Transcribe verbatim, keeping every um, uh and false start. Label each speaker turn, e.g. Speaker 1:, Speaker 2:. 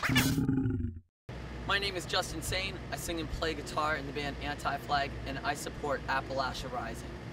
Speaker 1: My name is Justin Sane. I sing and play guitar in the band Anti-Flag, and I support Appalachia Rising.